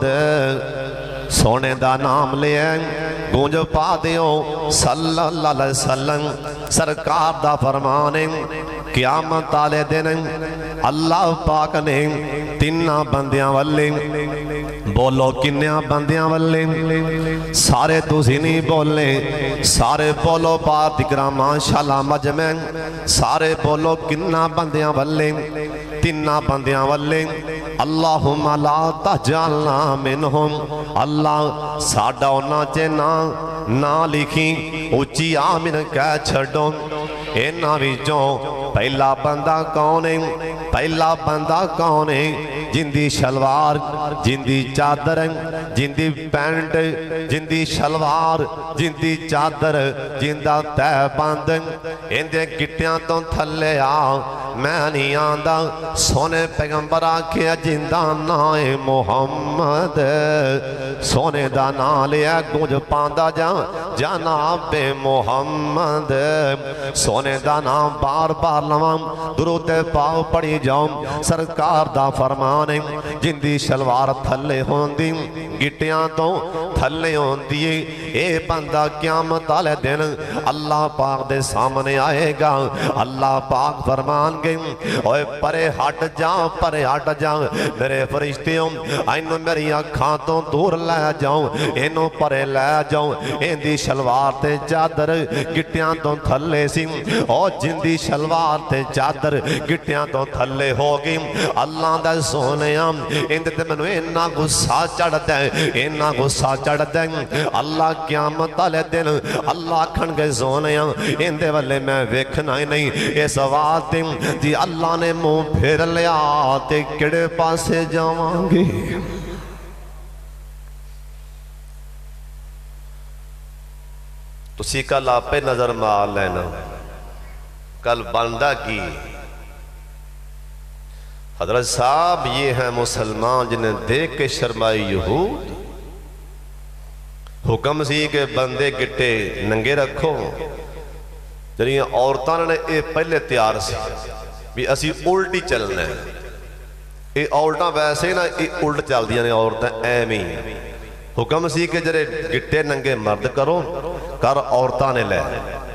سونے دا نام لے گونج پا دیو صلی اللہ علیہ وسلم سرکار دا فرمانے قیامت آلے دن اللہ پاک نے تینہ بندیاں والے بولو کنیاں بندیاں والے سارے تُسی نہیں بولے سارے بولو پاک اکرام ماشاءاللہ مجمع سارے بولو کنہ بندیاں والے تینہ بندیاں والے اللہم لا تجعلنا منہم اللہ ساڑھا ہونا چینا نا لکھی اچھی آمین کہہ چھڑو اینا بھی جو پہلا بندہ کون ہے پہلا بندہ کون ہے جندی شلوار جندی چادر جندی پینٹ جندی شلوار جندی چادر جندہ تے بند اندے گٹیاں تو تھلے آ میں نہیں آندہ سونے پیغمبر آکھے جندہ نائے محمد سونے دا نالے گونج پاندہ جا جناب محمد سونے دا نام بار بار لوام درود پاؤ پڑی جاؤں سرکار دا فرمانے جندی شلوار تھلے ہوندی گٹیاں تو تھلے ہوندی اے بندہ قیامت آلے دن اللہ پاک دے سامنے آئے گا اللہ پاک فرمان گئے اوے پرے ہٹ جاؤں پرے ہٹ جاؤں میرے فرشتیوں اینو میری اکھاں تو دور لے جاؤں اینو پرے لے جاؤں ایندی شلوار تے چادر گٹیاں تو تھلے سی اور جندی شلوار تے چادر گٹیاں تو تھلے ہوگی اللہ دے سونیاں اندے تے منو اینا غصہ چڑھ دے اینا غصہ چڑھ دے اللہ قیامت آلے دن اللہ کھن گے سونیاں اندے والے میں ویکھنا ہی نہیں اس وقت جی اللہ نے منہ پھر لیا تے کڑے پاسے جاواں گے تو سی کل آپ پہ نظر مار لینا کل بندہ کی حضرت صاحب یہ ہیں مسلمان جنہیں دیکھ کے شرمائی یہود حکم سی کہ بندے گٹے ننگے رکھو جنہیں عورتاں نے اے پہلے تیار سی بھی اسی الٹی چلنے اے عورتاں ویسے نا اے الٹ چل دیا نے عورتاں ایمی حکم سی کہ جرے گٹے ننگے مرد کرو کر عورتاں نے لے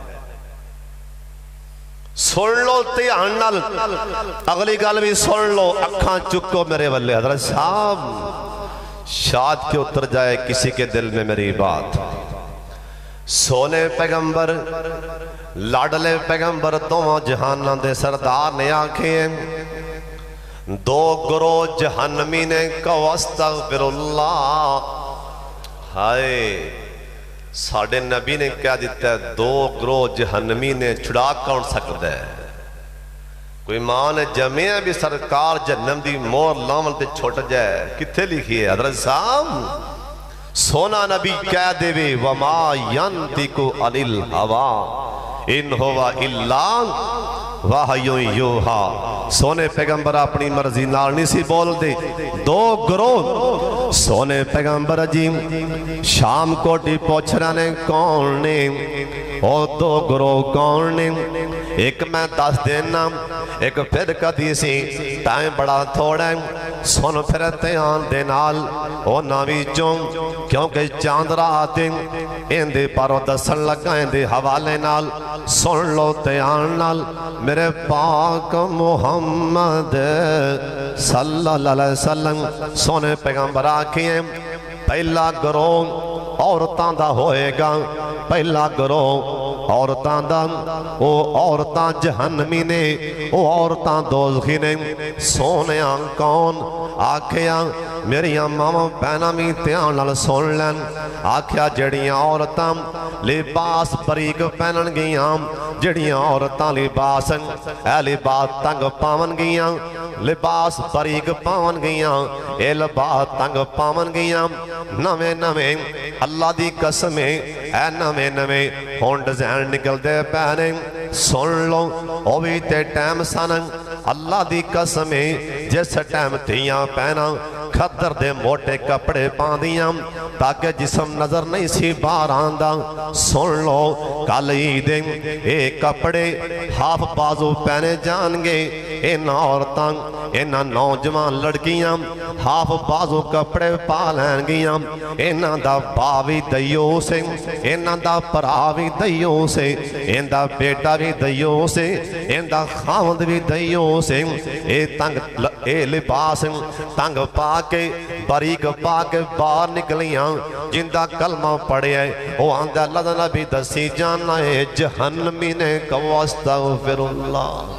سن لو تیان نال اگلی گل بھی سن لو اکھاں چکو میرے والے حضرت صاحب شاد کے اتر جائے کسی کے دل میں میری بات سونے پیغمبر لاڈلے پیغمبر دو جہاناں دے سردار نے آنکھیں دو گروہ جہنمی نے کہو استغفر اللہ ہائے ساڑھے نبی نے کیا دیتا ہے دو گروہ جہنمی نے چھڑا کون سکتا ہے کوئی ماں نے جمعہ بھی سرکار جہنم دی مور لامن تے چھوٹ جائے کتھے لکھی ہے حضرت صاحب سونا نبی کہہ دے وے وما ینتقو عن الہوا ان ہوا الا وحی یوحا سونے پیغمبر اپنی مرضی نال نہیں سی بول دے دو گروہ سونے پیغمبر عجیم شام کو ڈی پوچھنا نے کون نے او دو گروہ کون نے ایک میں دس دینا ایک پھر کدی سی ٹائم بڑا تھوڑا ہے سن پھر تیان دے نال او ناوی چوں کیونکہ چاند رات اندے پارو دسن لگا اندے حوالے نال سن لو تیان نال میرے پاک محمد صلی اللہ علیہ وسلم سونے پیغمبر آکھیں پہلا گروہ عورتاں دا ہوئے گا پہلا گروہ عورتاں دا او عورتاں جہنمی نے او عورتاں دوزخی نے سونیاں کون آکھیا میریاں ماما پہنا می تیان نال سن لین آکھیا جڑیاں عورتاں لباس بریک پہنن گیاں جڑیاں عورتاں لباس اے لباس تنگ پاون گیاں لباس بریک پاون گیاں اے لباس تنگ پاون گیاں نویں نویں اللہ دی قسمیں اے نویں نویں ہون ڈیزائن نکل دے پہنے سن لو او بھی تے ٹائم سنن اللہ دی قسمیں جس ٹائم تھیاں پہنا کھدر دے موٹے کپڑے پاندیاں تاکہ جسم نظر نہیں سی باہر آندہ سن لو کل عیدیں اے کپڑے ہاف بازو پہنے جان گے اینا عورتاں اینا نوجوان لڑکیاں ہاف بازو کپڑے پالیں گیاں اینا دا باوی دیو سے اینا دا پراوی دیو سے اینا دا بیٹا بھی دیو سے اینا دا خاوند بھی دیو سے اے تنگ اے لباس تنگ پاکے باریک پاکے باہر نکلیاں جندہ کلمہ پڑے ہیں وہ آندہ اللہ دا نبی دسی جانا ہے جہنمی نے کہو استغفر اللہ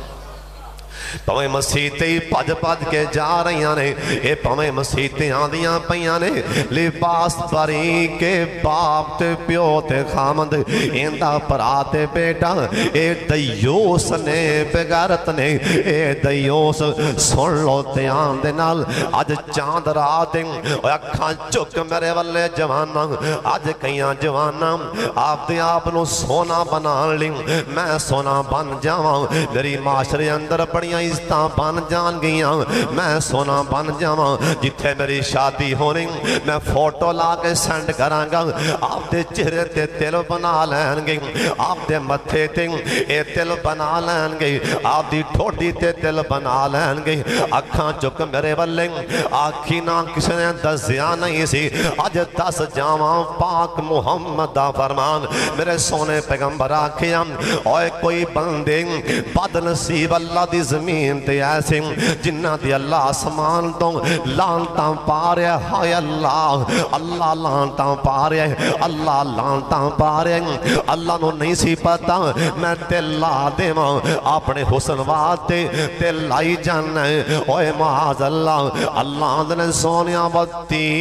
پویں مسیحتے ہی پج پج کے جا رہی نے اے پویں مسیحتے آندیاں پہیاں نے لباس پری کے باپ تے پیو تے خامد ایندہ پراتے بیٹا اے دیوس نے بغیرت نے اے دیوس سن لو تے آندے نال آج چاند رات اکھاں چک میرے والے جوانا آج کئیاں جوانا آپ دے آپ نو سونا بنا لی میں سونا بن جاواں میری معاشرے اندر پڑیاں عزتاں بن جان گیاں میں سونا بن جاواں جتھے میری شادی ہونی میں فوٹو لا کے سینڈ کراں گا آپ دے چہرے تے تل بنا لین گے آپ دے متھے تے اے تل بنا لین گے آپ دی ٹھوڈی تے تل بنا لین گے اکھاں چک میرے والے آکھی نہ کسی نے دسیا نہیں سی اج دس جاواں پاک محمد دا فرمان میرے سونے پیغمبر آکھیاں اوے کوئی بندے بد نصیب اللہ دی زمین تے ایسے جنہ دی اللہ آسمان تو لانتاں پا رہے ہائے اللہ اللہ لانتاں پا رہے اللہ لانتاں پا رہے اللہ نو نہیں سی پتا میں تے لا دے ماں اپنے حسن واتے تے لائی جانا ہے اوے معاذ اللہ اللہ دنے سونیا والتین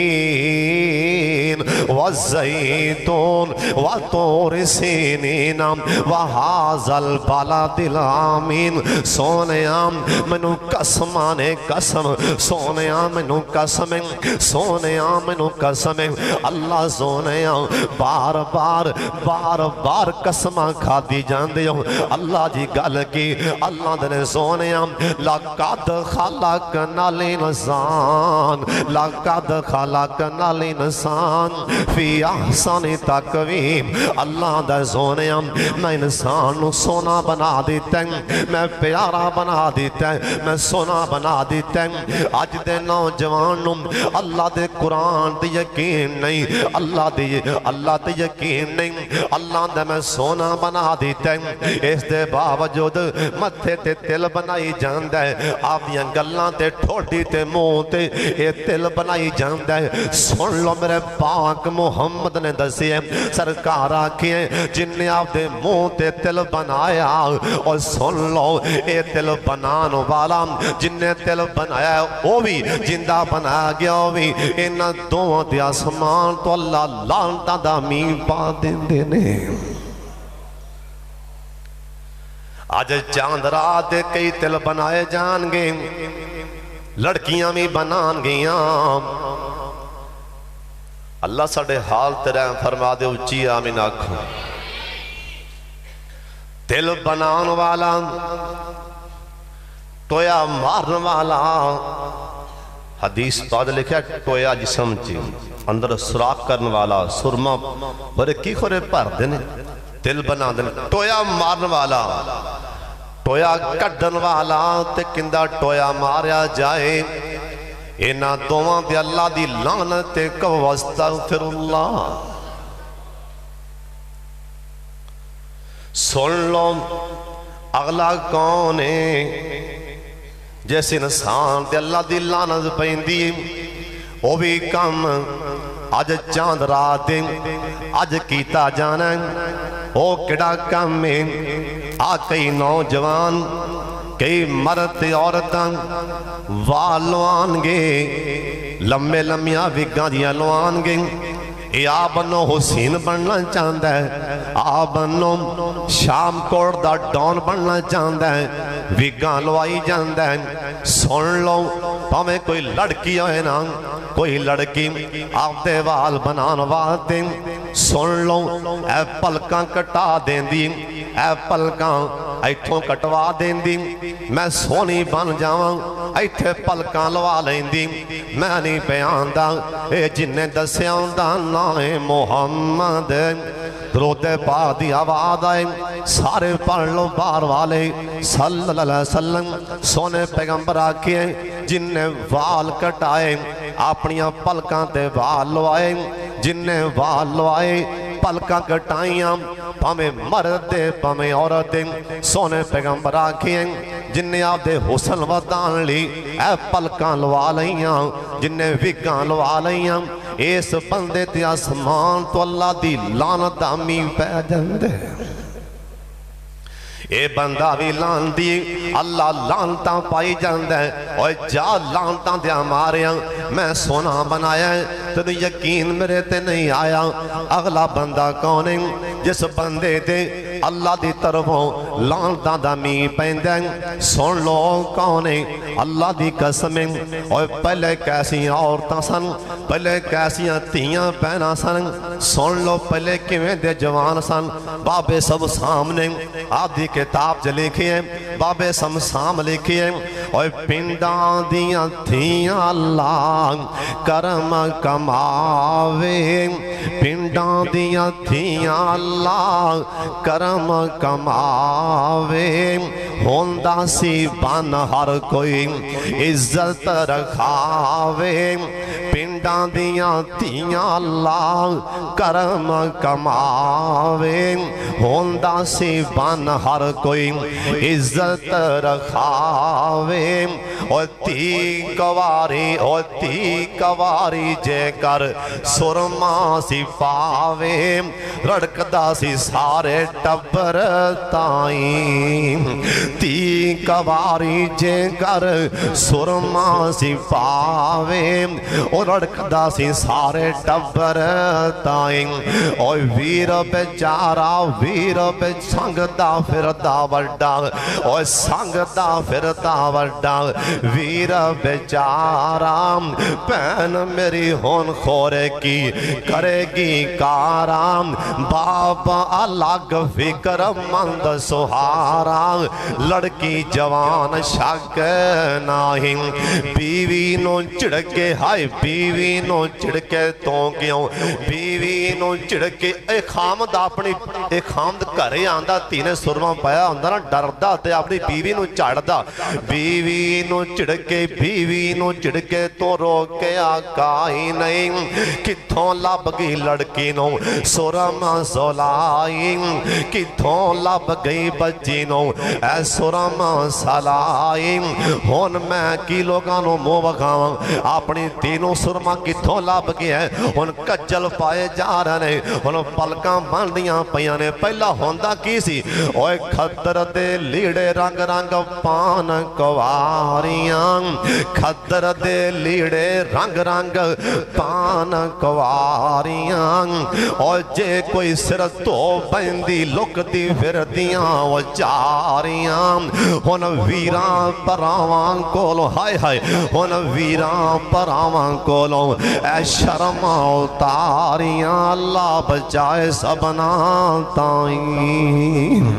والزیتون والطور سینین وہذا البلد الامین سونیام منو قسمانے قسم سونیام منو قسم سونیام منو قسم اللہ سونیام بار بار بار بار قسمہ کھا دی جان دیوں اللہ جی گل کی اللہ دنے سونیام لَقَدْ خَلَقْنَا الْإِنسَانَ لَقَدْ خَلَقْنَا الْإِنسَانَ فِي أَحْسَنِ تَقْوِيمٍ اللہ دے سونیام میں انسان نو سونا بنا دیتے ہیں میں پیارا بنا دیتے ہیں میں سونا بنا دیتے ہیں آج دے نوجوانوں اللہ دے قرآن دے یقین نہیں اللہ دے اللہ دے یقین نہیں اللہ دے میں سونا بنا دیتے ہیں اس دے باوجود متھے تے تل بنائی جاندہ ہے آپ دیاں گلاں تے ٹھوڑی تے منہ تے اے تل بنائی جاندہ ہے سن لو میرے پاک محمد نے دسی ہے سرکار آکھی ہے جن نے آپ دے منہ تے تل بنایا اور سن لو اے تل بنانو والا جن نے تل بنایا وہ بھی جندہ بنا گیا وہ بھی انہ دو دے آسمان تو اللہ لانتا دا مین پا دیں دینے آج چاند رات کئی تل بنائے جان گے لڑکیاں بھی بنان گیاں اللہ ساڑھے حال تیرے فرما دے اچھی آمین آکھوں تل بنان والا ٹویا مارن والا حدیث بعد لکھا ٹویا جسم چی اندر سراخ کرن والا سرما بڑے کی خورے پر دینے دل بنا دل ٹویا مارن والا ٹویا کڈن والا تے کندہ ٹویا ماریا جائے اینا دوان دے اللہ دی لعنت کو استغفر اللہ سن لو اگلا کون ہے جیسے انسان تے اللہ دی لعنت پیندی وہ بھی کم آج چاند رات آج کیتا جانا او کڑا کم ہے آ کئی نوجوان کئی مرد عورتاں والوان گے لمبے لمیاں وگاں دیا لوان گے اے آ بنو حسین بننا چاہندہ ہے آ بنو شام کوڑ دا ڈون بننا چاہندہ ہے وگاں لوائی جاندہ ہے سن لو پاویں کوئی لڑکی ہوئے نا کوئی لڑکی آپ دے وال بنان واتے سن لو اے پلکاں کٹا دیں دی اے پلکاں ایتھوں کٹوا دیں دی میں سونی بن جاؤں ایتھے پلکاں لوا لیں دی میں نہیں پیاندہ اے جنہیں دسیاں دا نائے محمد درود پاک دی آواز آئے سارے پڑھ لو بار والے صلی اللہ علیہ وسلم سونے پیغمبر آکے جنہیں وال کٹائے اپنیاں پلکاں تے وال لوائے جنہیں وال لوائے پلکاں کٹائیاں پامیں مردے پامیں عورتیں سونے پیغمبر آکھیں جنہیں آپ دے حسن ودان لی اے پلکاں لوا لیاں جنہیں وگاں لوا لیاں اس بندے تے آسمان تو اللہ دی لعنت آمی پہ جندے اے بندہ بھی لان دی اللہ لانتاں پائی جاندہ ہے اور جا لانتاں دیا ماریا میں سونا بنایا ہے تو یقین میرے تے نہیں آیا اگلا بندہ کون ہے جس بندے تے اللہ دی طرفوں لانتاں دا می پیندیں سن لو کون ہے اللہ دی قسمیں اور پہلے کیسی عورتاں سن پہلے کیسیاں تیاں پہنا سن سن لو پہلے کیویں دے جوان سن بابے سب سامنے آدھی کتاب جو لکھی ہے بابے سمسام لکھی ہے اور پنڈاں دیاں تھیاں اللہ کرم کماوے پنڈاں دیاں تھیاں اللہ کرم کماوے ہوندہ سی بان ہر کوئی عزت رکھاوے پنڈاں دیاں تھیاں اللہ کرم کماوے ہوندہ سی بان ہر کوئی عزت رکھاوے اور تی کواری اور تی کواری جے کر سرما سی پاوے رڑکدہ سی سارے ٹبر تائیں تی کواری جے کر سرما سی پاوے اور رڑکدہ سی سارے ٹبر تائیں اور ویر بیچارہ ویر بے سنگدہ پھردا وڈا اور سنگدہ پھردا وڈا ویر بیچارہ پین میری ہون خورے کی کرے گی کارام بابا الگ فکر مند سہارا لڑکی جوان شک نہیں بیوی نو چڑکے ہائے بیوی نو چڑکے تو کیوں بیوی نو چڑکے اے خامد اپنی اے خامد کرے آندہ تینے سرما پایا آندہ نا ڈردہ تے اپنی بیوی نو چڑھدہ بیوی نو چڑکے بیوی نو چڑکے تو روکے آقا ہی نہیں کتھوں لب گئی لڑکی نو سرما سلائی کتھوں لب گئی بچی نو اے سرما سلائی ہون میں کی لوگانو مو بکھاواں اپنی تینوں سرما کتھوں لب گیا ہے ہون کجل پائے جا رہے ہون پلکاں باندیاں پیانے پہلا ہوندہ کی سی اوہ کھدر دے لیڑے رنگ رنگ پان کواریاں کھدر دے لیڑے رنگ رنگ پان کواریاں اور جے کوئی سر تو بندی لک دی پھر دیاں وہ چاریاں ہون ویران پراوان کولو ہائے ہائے ہون ویران پراوان کولو اے شرم اتاریاں اللہ بچائے سبنا تائیں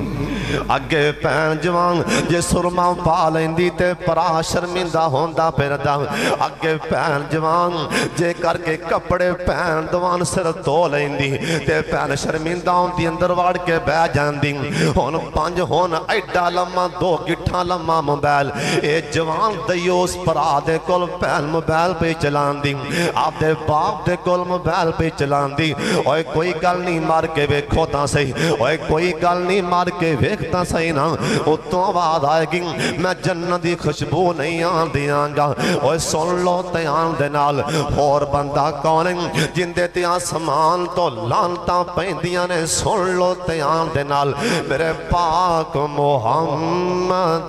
اگے پین جوان جے سرما پا لیندی تے پرا شرمندہ ہوندا پھردا اگے پین جوان جے کر کے کپڑے پین دوان سر دھو لیندی تے پین شرمندہ ہوندی اندر واڑ کے بہ جاندی ہن پنج ہن ایڈا لمما دو گٹھاں لمما موبائل اے جوان دیوس پرا دے کول پین موبائل پہ چلاندی آپ دے باپ دے کول موبائل پہ چلاندی اوے کوئی گل نہیں مار کے ویکھو تاں صحیح اوے کوئی گل نہیں مار کے ویکھتا صحیح نا اتوں آواز آئے گی میں جنت دی خوشبو نہیں آن دیاں گا اوے سن لو تیان دے نال اور بندہ کون ہے جن دے تیان سمان تو لانتاں پہندیاں نے سن لو تیان دے نال میرے پاک محمد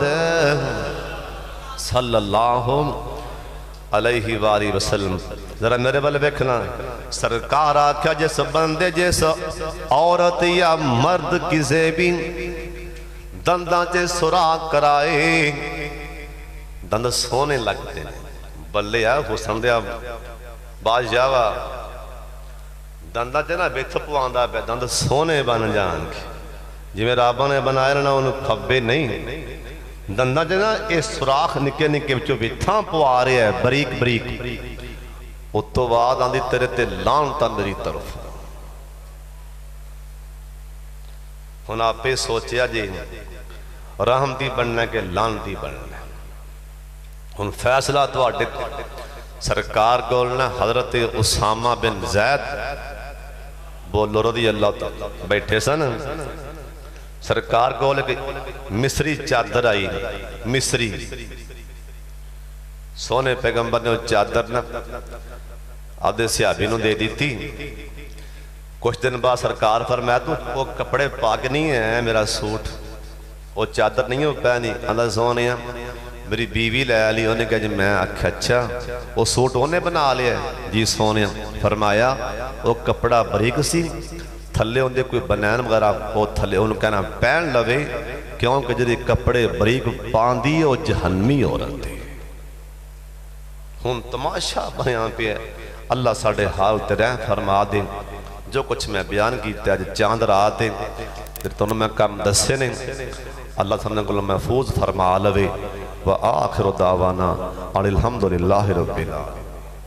صلی اللہ علیہ وآلہ وسلم ذرا میرے بل بیکھنا سرکار آکھا جس بندے جس عورت یا مرد کی زیبی دنداں چے سراغ کرائے دند سونے لگتے ہیں بلے یا حسن دیا باز جاوا دنداں چے نا بیتھ پواندہ پہ دند سونے بن جان کے جی میں رابا نے بنائے رہنا انہوں کھبے نہیں دنداں چے نا اے سراخ نکے نکے بچو بیتھاں پوا رہے ہیں بریک بریک اتو بعد آندھی تیرے تے لانتا میری طرف ہن آپ پہ سوچیا جی رحمتی بننے کے لانتی بننے ہن فیصلہ تو آٹے سرکار گولنا حضرت اسامہ بن زید بولو رضی اللہ تعالیٰ بیٹھے سن سرکار گولے کہ مصری چادر آئی مصری سونے پیغمبر نے چادر نہ آدھے سیابی نو دے دی تھی کچھ دن بعد سرکار فرمایا تو وہ کپڑے پاک نہیں ہیں میرا سوٹ وہ چادر نہیں ہو پہنی اندھا سونے میری بیوی لے لی انہوں نے کہا جی میں آکھا اچھا وہ سوٹ انہیں بنا لیا جی سونے فرمایا وہ کپڑا بریک سی تھلے ہوندے کوئی بنین وغیرہ وہ تھلے انہوں کہنا پہن لوے کیونکہ جدی کپڑے بریک پاندی وہ جہنمی ہو رہتے ہن تماشا بیان پہ ہے اللہ ساڑھے حال تیرے فرما دے جو کچھ میں بیان کیتا ہے چاند رات دے پھر تو انہوں میں کم دسے نے اللہ سامنے کو محفوظ فرما لوے وآخر دعوانا ان الحمدللہ رب العالمین